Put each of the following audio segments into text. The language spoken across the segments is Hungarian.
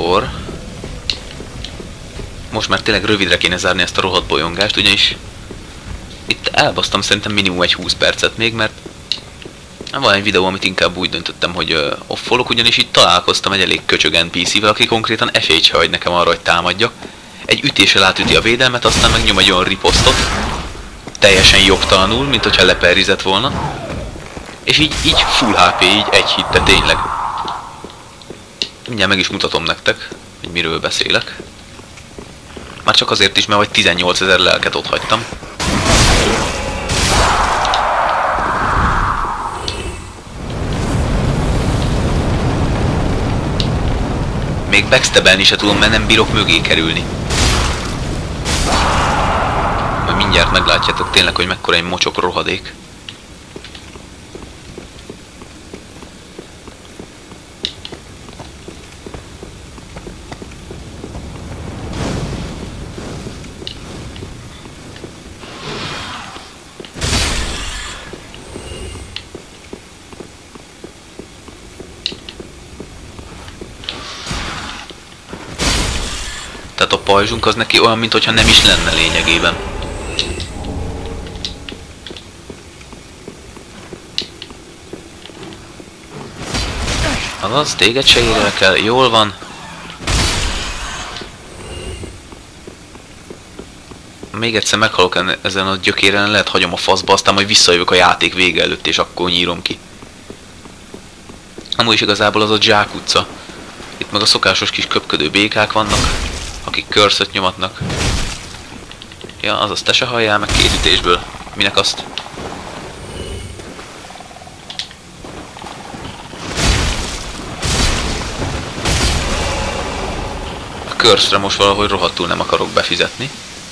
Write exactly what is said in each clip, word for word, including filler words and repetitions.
akkor... Most már tényleg rövidre kéne zárni ezt a rohadt bolyongást, ugyanis... Itt elbasztam szerintem minimum egy húsz percet még, mert... Van egy videó, amit inkább úgy döntöttem, hogy uh, offolok, ugyanis itt találkoztam egy elég köcsög en pé cével, aki konkrétan esélyt se hagy nekem arra, hogy támadjak. Egy ütéssel átüti a védelmet, aztán megnyom egy olyan riposztot, teljesen jogtalanul, mint hogyha leperizett volna. És így, így full há pé, így egy hit, de tényleg. Mindjárt meg is mutatom nektek, hogy miről beszélek. Már csak azért is, mert vagy tizennyolcezer lelket ott hagytam. Még backstabelni se tudom, mert nem bírok mögé kerülni. Majd mindjárt meglátjátok tényleg, hogy mekkora egy mocsok rohadék. Tehát a pajzsunk az neki olyan, mintha nem is lenne lényegében. Azaz, téged se érek el, jól van. Még egyszer meghalok ezen a gyökéren, lehet hagyom a faszba, aztán majd visszajövök a játék vége előtt, és akkor nyírom ki. Amúgy is igazából az a Zsák utca. Itt meg a szokásos kis köpködő békák vannak, akik körszöt nyomatnak. Ja, azaz te se halljál meg két ütésből. Minek azt? A körszre most valahogy rohadtul nem akarok befizetni.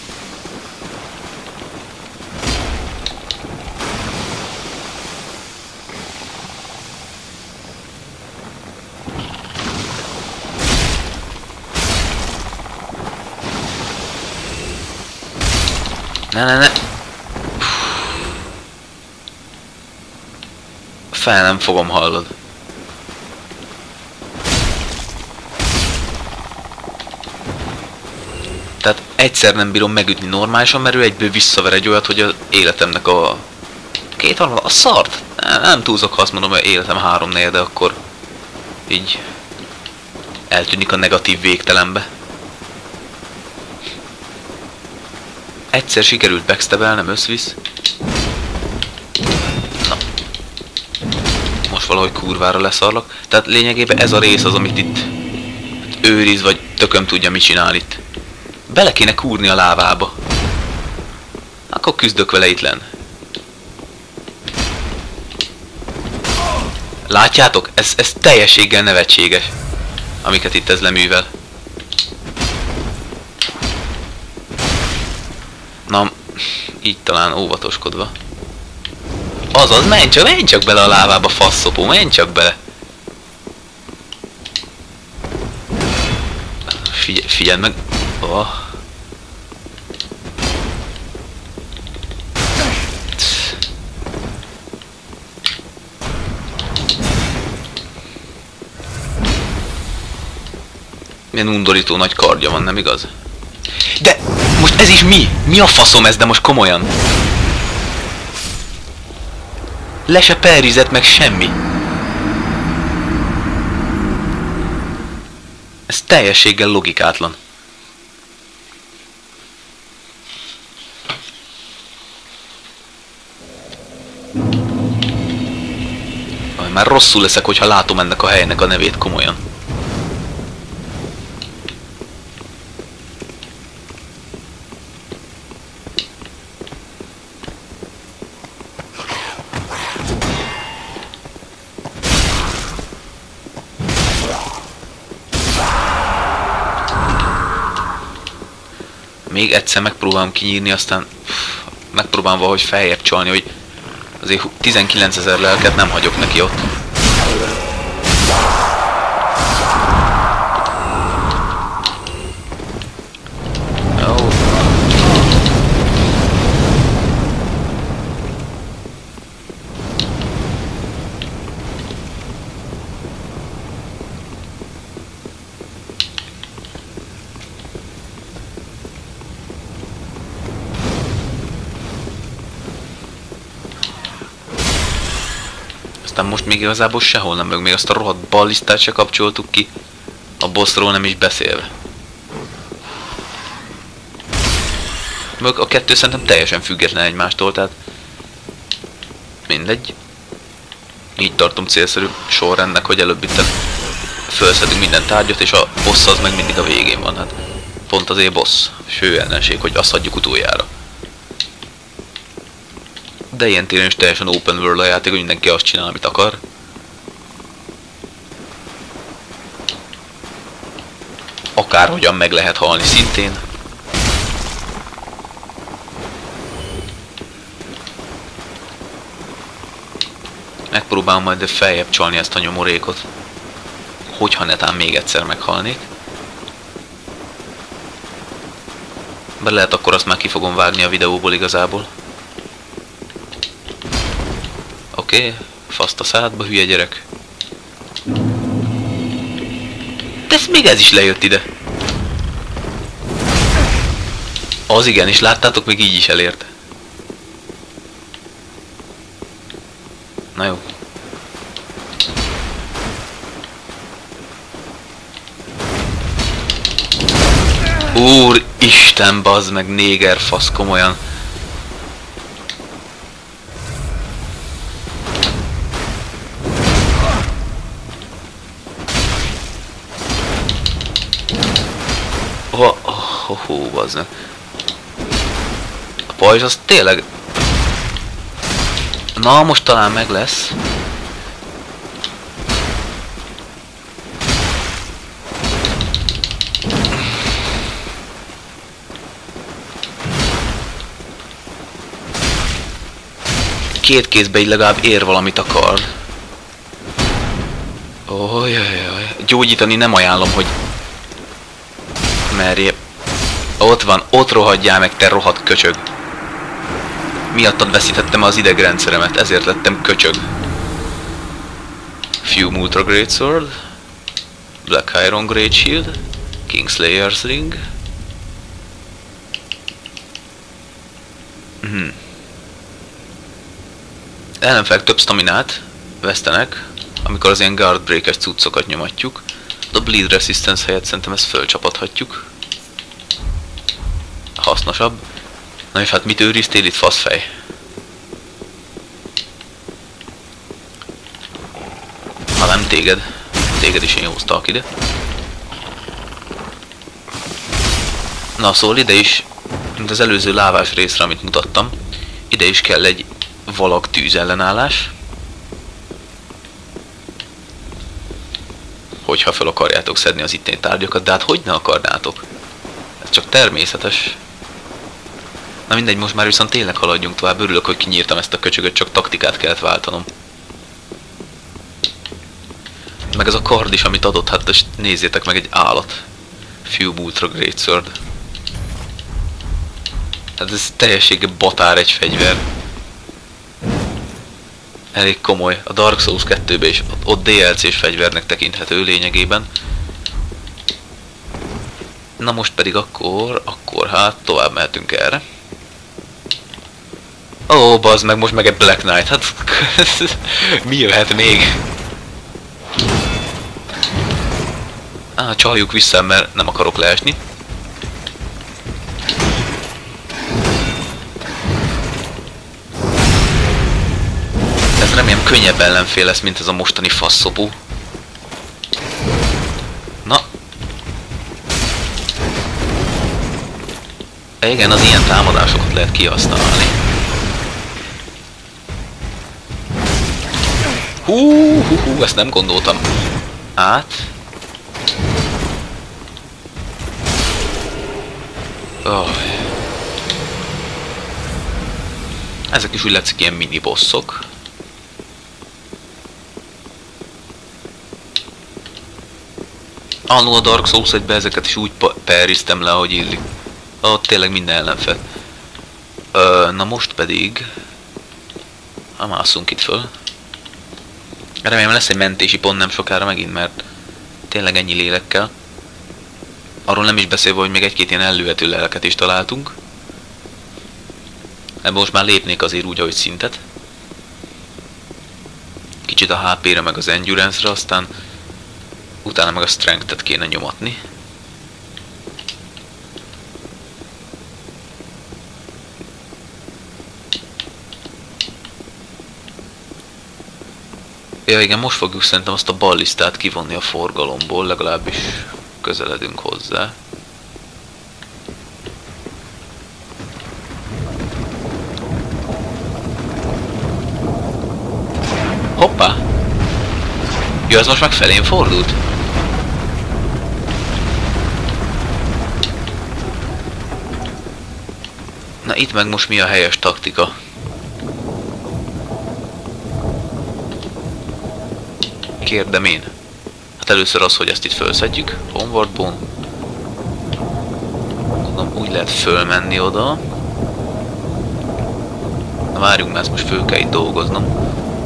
Ne, ne, ne. Fel nem fogom, hallod. Tehát egyszer nem bírom megütni normálisan, mert ő egyből visszaver egy olyat, hogy az életemnek a... Két harmad, a szart? Nem, nem túlzok, ha azt mondom, hogy életem három negyede, akkor... Így... eltűnik a negatív végtelenbe. Egyszer sikerült backstabelnem, összvisz. Na. Most valahogy kurvára leszarlak. Tehát lényegében ez a rész az, amit itt őriz, vagy tököm tudja, mit csinál itt. Bele kéne kúrni a lávába. Akkor küzdök vele itt lenn. Látjátok? Ez, ez teljességgel nevetséges, amiket itt ez leművel. Na, így talán óvatoskodva. Azaz, menj csak, menj csak bele a lávába, faszopó, menj csak bele. Figyelj, figyeld meg. Oh. Milyen undorító nagy kardja van, nem igaz? De most ez is mi? Mi a faszom ez, de most komolyan? Le se perizett meg semmi. Ez teljességgel logikátlan. Már rosszul leszek, hogyha látom ennek a helynek a nevét komolyan. Még egyszer megpróbálom kinyírni, aztán megpróbálom valahogy feljebb csalni, hogy azért tizenkilencezer lelket nem hagyok neki ott. Jó. most még igazából sehol nem meg, még azt a rohadt ballisztát se kapcsoltuk ki. A bossról nem is beszélve. Meg a kettő szerintem teljesen független egymástól, tehát mindegy. Így tartom célszerű sorrendnek, hogy előbb itt felszedünk minden tárgyat, és a boss az meg mindig a végén van. Hát pont azért boss, fő ellenség, hogy azt hagyjuk utoljára. De ilyen téren is teljesen open world a játék, hogy mindenki azt csinál, amit akar. Akárhogyan meg lehet halni szintén. Megpróbálom majd feljebb csalni ezt a nyomorékot. Hogyha netán még egyszer meghalnék. De lehet akkor azt már ki fogom vágni a videóból igazából. Oké, okay, faszt a szádba, hülye gyerek. De ez még ez is lejött ide. Az igenis, láttátok, még így is elérte. Na jó. Úristen, bazd meg, néger fasz, komolyan. Oh, oh, oh, oh, bazd meg. A pajzs az tényleg... Na, most talán meg lesz. Két kézbe így legalább ér valamit akar. Ojjajjaj. Gyógyítani nem ajánlom, hogy merjél. Ott van, ott rohadjál meg, te rohadt köcsög. Miattad veszítettem az idegrendszeremet, ezért lettem köcsög. Fume Ultra Greatsword, Black Iron Great Shield, Kingslayer's Ring. Hmm. Ellenfelek több staminát vesztenek, amikor az ilyen guard breakers cuccokat nyomatjuk. A bleed resistance helyett szerintem ezt fölcsapathatjuk. Hasznosabb. Na és hát mit őriztél itt, faszfej? Ha nem téged, téged is én hoztalak ide. Na szóval ide is, mint az előző lávás részre, amit mutattam, ide is kell egy valag tűzellenállás. Hogyha fel akarjátok szedni az itteni tárgyakat, de hát hogy ne akarnátok? Ez csak természetes. Na mindegy, most már viszont tényleg haladjunk tovább. Örülök, hogy kinyírtam ezt a köcsögöt, csak taktikát kellett váltanom. Meg ez a kard is, amit adott, hát nézzétek meg, egy állat. Fume Ultra Greatsword. Hát ez teljességgel batár egy fegyver. Elég komoly. A Dark Souls kettőben is, ott dé el cés fegyvernek tekinthető lényegében. Na most pedig akkor, akkor hát tovább mehetünk erre. Ó, oh, bazd meg, most meg egy Black Knight, hát mi jöhet még? Á, csaljuk vissza, mert nem akarok leesni. Ez remélem könnyebb ellenfél lesz, mint ez a mostani faszopó. Na. Igen, az ilyen támadásokat lehet kihasználni. Hú, hú, hú, ezt nem gondoltam át. Oh. Ezek is úgy látszik ilyen mini bosszok. Annó a Dark Souls egyben ezeket is úgy periztem le, ahogy illik. Ott tényleg minden ellenfél. Ö, na most pedig... Ha mászunk itt föl. Remélem lesz egy mentési pont nem sokára megint, mert tényleg ennyi lélekkel. Arról nem is beszélve, hogy még egy-két ilyen ellőhető lelket is találtunk. Ebben most már lépnék azért úgy, ahogy szintet. Kicsit a há pére meg az endurance-re, aztán utána meg a strength-et kéne nyomatni. Ja igen, most fogjuk szerintem azt a ballisztát kivonni a forgalomból, legalábbis közeledünk hozzá. Hoppá! Jó, az most meg felén fordult? Na itt meg most mi a helyes taktika? Kérdem én. Hát először az, hogy ezt itt fölszedjük. Homeward Bone. Gondolom úgy lehet fölmenni oda. Na várjunk, mert ezt most föl kell itt dolgoznom.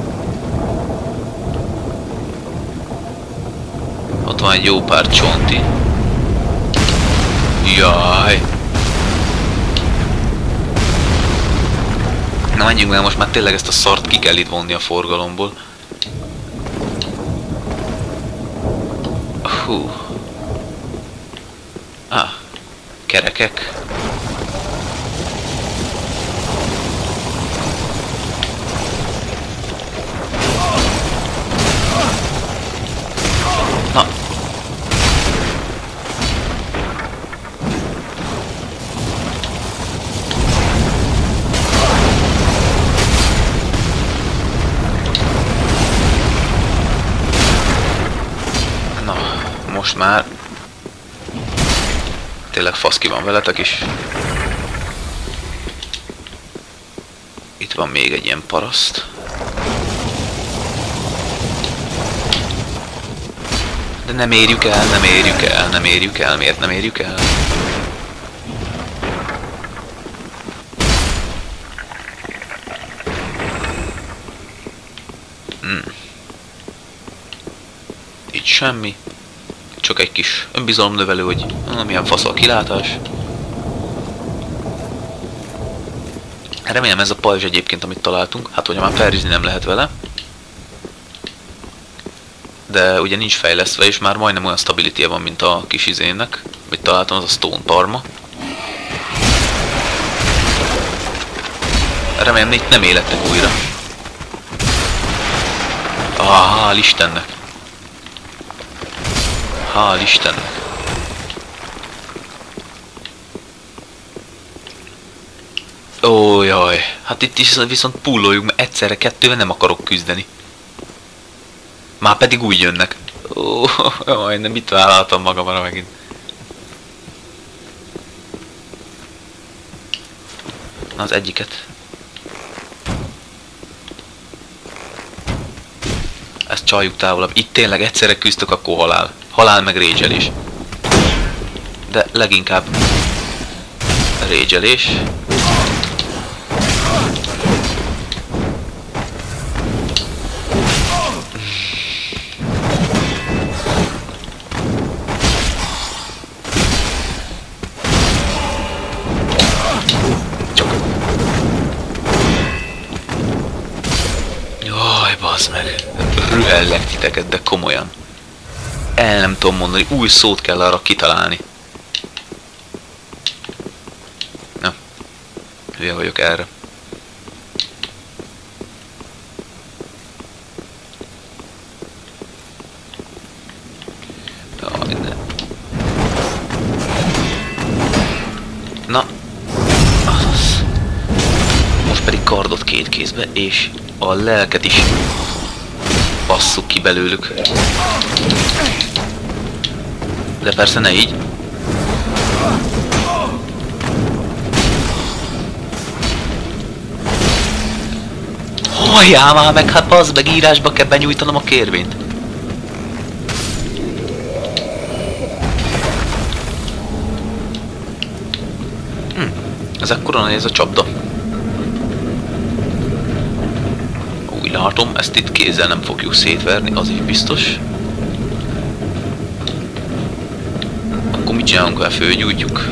Ott van egy jó pár csonti. Jaj! Na menjünk, mert most már tényleg ezt a szart ki kell itt vonni a forgalomból. Hú. Ah, kerekek. Na. Most már tényleg faszki van veletek is. Itt van még egy ilyen paraszt. De nem érjük el, nem érjük el, nem érjük el. Miért nem érjük el? Hmm. Itt semmi. Csak egy kis önbizalomnövelő, hogy ah, milyen fasz a kilátás. Remélem ez a pajzs egyébként, amit találtunk. Hát ugye már felrizni nem lehet vele. De ugye nincs fejlesztve, és már majdnem olyan stability-e van, mint a kis izének. Amit találtam, az a Stone Parma. Remélem itt nem élettek újra. Ah, hál' Istennek. Hál' Istennek. Ó, jaj. Hát itt is viszont pulloljuk, mert egyszerre kettővel nem akarok küzdeni. Már pedig úgy jönnek. Ó, jaj, nem mit vállaltam magamra megint. Na, az egyiket. Ezt csaljuk távolabb. Itt tényleg egyszerre küzdök, akkor halál. Halál meg régyelés. De leginkább régyelés. Jaj, bazd meg. Rühellek titeket, de komolyan. El nem tudom mondani, új szót kell arra kitalálni. Na, hülye vagyok erre. Na, az. Most pedig kardot két kézbe, és a lelket is basszuk ki belőlük. De persze ne így. Halljál már meg, hát bazd meg, írásba kell benyújtanom a kérvényt. Hm, ez akkora nehéz a csapda. Úgy látom, ezt itt kézzel nem fogjuk szétverni, az is biztos. Akkor mit csinálunk, ha fölgyújtjuk?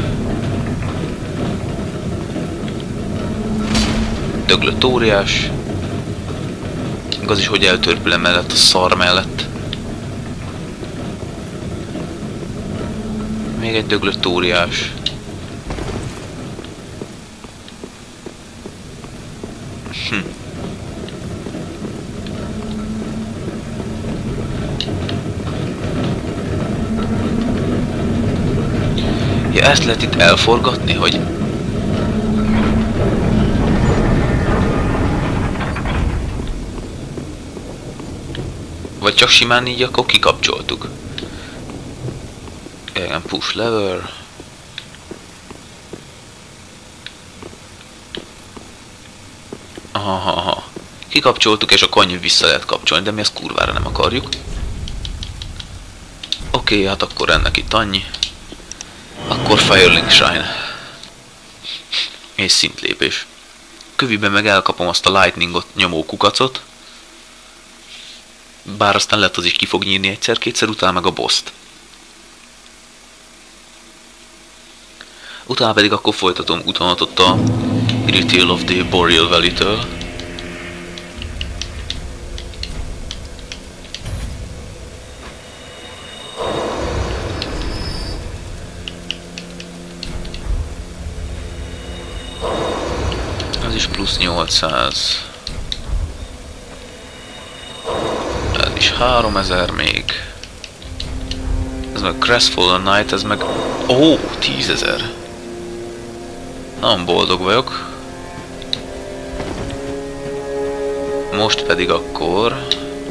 Döglött óriás. az is, hogy eltörpül mellett a szar mellett. Még egy döglött óriás. Hm. Ja, ezt lehet itt elforgatni, hogy... Vagy csak simán így akkor kikapcsoltuk. Igen, push lever. Aha, aha. Kikapcsoltuk és a kanyű vissza lehet kapcsolni, de mi ezt kurvára nem akarjuk. Oké, okay, hát akkor ennek itt annyi. Akkor Firelink Shrine. És szintlépés. Köviben meg elkapom azt a lightningot nyomó kukacot. Bár aztán lehet az is ki fog nyírni egyszer-kétszer, utána meg a boss-t. Utána pedig akkor folytatom utamat ott a Retail of the Boreal Valley-től. Ez is plusz nyolcszáz. Ez is háromezer még. Ez meg Crestfallen Night, ez meg... Ó, oh, tízezer. Nagyon boldog vagyok. Most pedig akkor...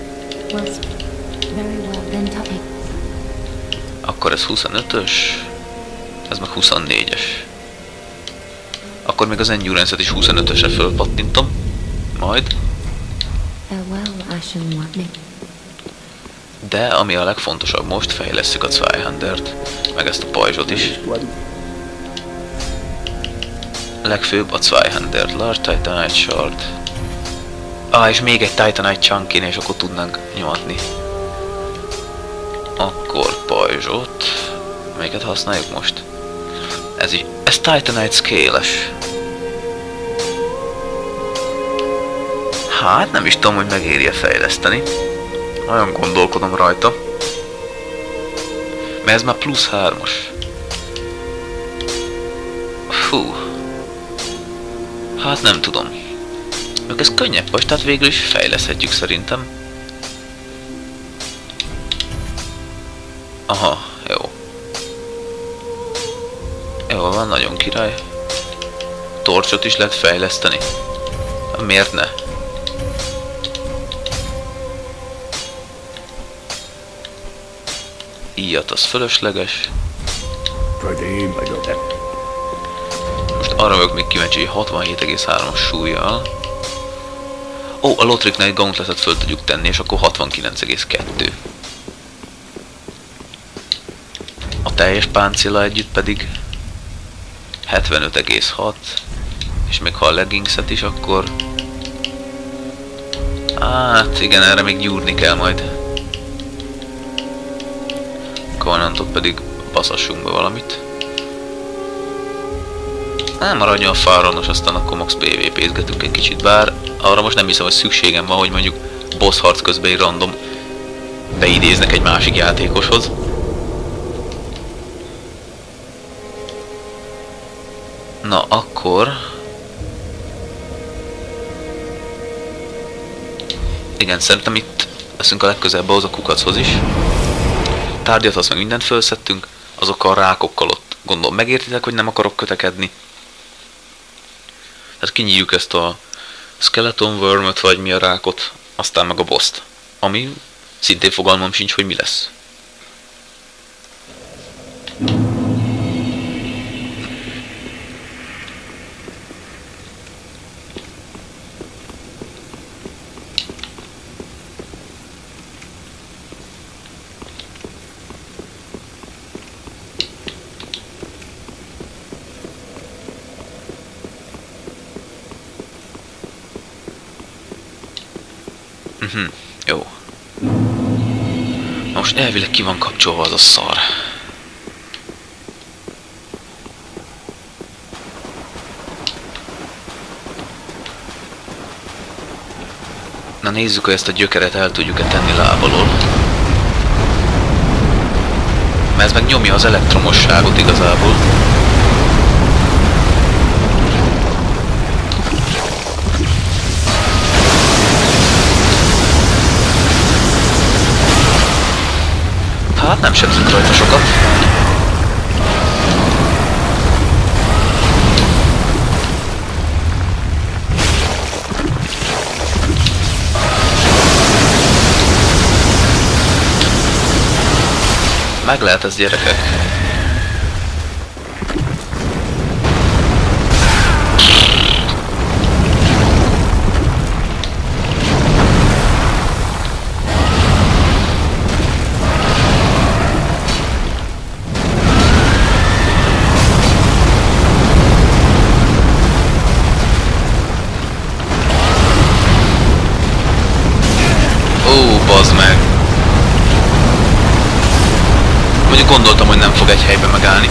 Akkor ez huszonötös. Ez meg huszonnégyes. Akkor még az Endurance-et is huszonötösre fölpattintom. Majd. De ami a legfontosabb most, fejlesszük a Zweihandert, meg ezt a pajzsot is. Legfőbb a Zweihander, Large Titanite Shard. Ah, és még egy Titanite Chunk kéne, és akkor tudnánk nyomatni. Akkor pajzsot. Melyiket használjuk most? Ez is. Ez Titanite Scale-es. Hát nem is tudom, hogy megéri-e fejleszteni. Nagyon gondolkodom rajta. Mert ez már plusz hármas. Fú. Hát nem tudom. Még ez könnyebb pajzs, tehát végül is fejleszthetjük szerintem. Aha, jó. Jó van, nagyon király. Torcsot is lehet fejleszteni. Miért ne? Ilyet az fölösleges. Most arra vagyok még kíváncsi, hatvanhét egész hármas súlyjal. Ó, a Lothric egy Gauntletet föl tudjuk tenni, és akkor hatvankilenc egész kettő. A teljes páncéla együtt pedig hetvenöt egész hat. És még ha a leggingset is, akkor... Hát igen, erre még gyúrni kell majd. Covenantot pedig baszassunk be valamit. Nem maradjon a Faronos, aztán akkor max pé vé pé-zgetünk egy kicsit, bár arra most nem hiszem, hogy szükségem van, hogy mondjuk boss harc közben egy random beidéznek egy másik játékoshoz. Na akkor... Igen, szerintem itt leszünk a legközelebb ahhoz a kukachoz is. Tárgyat azt meg mindent felszettünk, azokkal a rákokkal ott gondolom megértitek, hogy nem akarok kötekedni. Tehát kinyírjuk ezt a Skeleton Worm-öt, vagy mi a rákot, aztán meg a boss-t, ami szintén fogalmam sincs, hogy mi lesz. Mhm, jó. Most elvileg ki van kapcsolva az a szar. Na Na nézzük, hogy ezt a gyökeret el tudjuk-e tenni láb alól. Mert ez meg nyomja az elektromosságot igazából. Hát nem sebzünk rajta sokat. Meg lehet ez, gyerekek. Ó, bazd meg! Mondjuk gondoltam, hogy nem fog egy helyben megállni.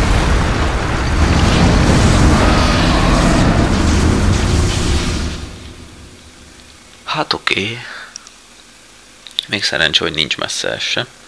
Hát oké. Okay. Még szerencsé, hogy nincs messze ez se.